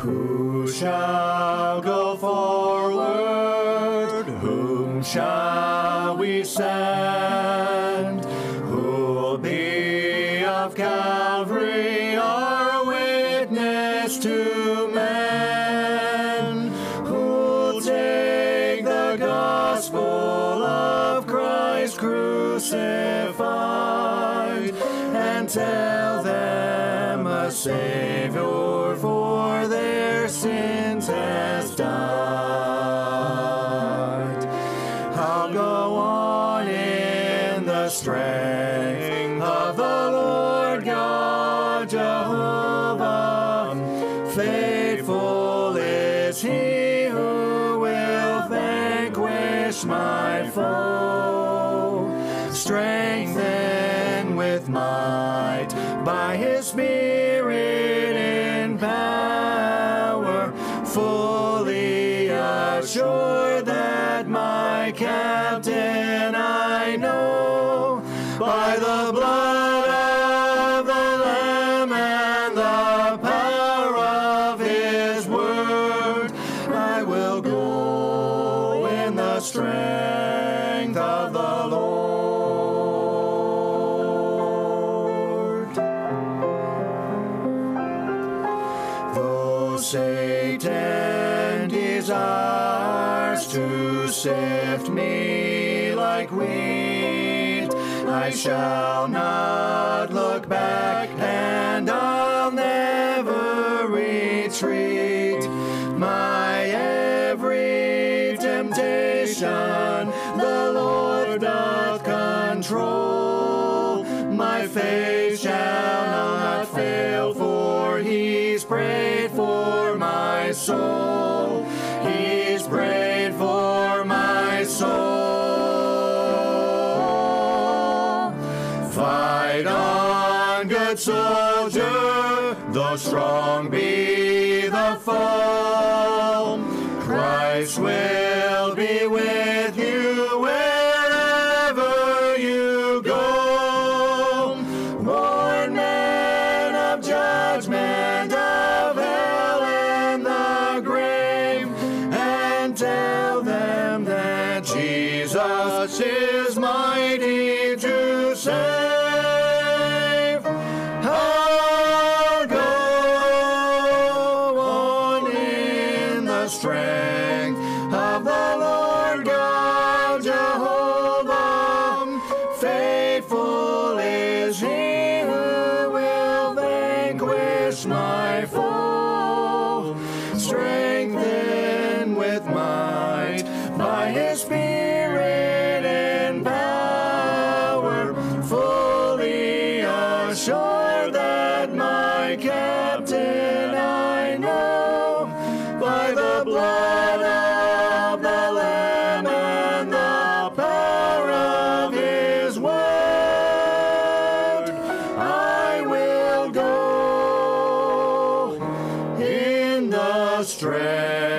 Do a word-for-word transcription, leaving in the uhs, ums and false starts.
Who shall go forward? Whom shall we send? Who'll be of Calvary our witness to men? Who'll take the gospel of Christ crucified and tell them a Savior for their sins has died? I'll go on in the strength of the Lord God Jehovah. Faithful is he who will vanquish my foe. Strengthen with might by his Spirit in power, fully assured that my captain I know. By the blood of the Lamb and the power of his word, I will go in the strength of the Lord. Though Satan desires to sift me like wheat, I shall not look back, and I'll never retreat. My every temptation the Lord doth control. My faith shall not fail, for he's prayed for my soul. He's prayed for my soul. Fight on, good soldier, though strong be the foe. Christ will be with you wherever you go. Warn men of judgment, of hell and the grave, and tell them that Jesus is mighty to save. I'll go on in the strength of the Lord God Jehovah. Faithful is he who will vanquish my foe. Strengthen with might by his Spirit in power, fully assured that my captain I know. By the blood of the Lamb and the power of his word, I will go in the strength